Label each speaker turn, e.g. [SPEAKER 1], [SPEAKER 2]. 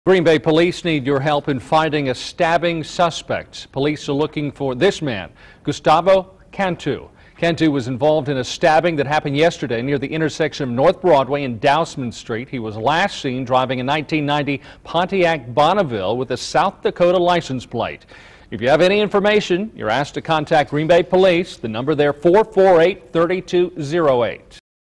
[SPEAKER 1] Green Bay police need your help in finding a stabbing suspect. Police are looking for this man, Gustavo Cantu. Cantu was involved in a stabbing that happened yesterday near the intersection of North Broadway and Dousman Street. He was last seen driving a 1990 Pontiac Bonneville with a South Dakota license plate. If you have any information, you're asked to contact Green Bay Police. The number there, 448-3208.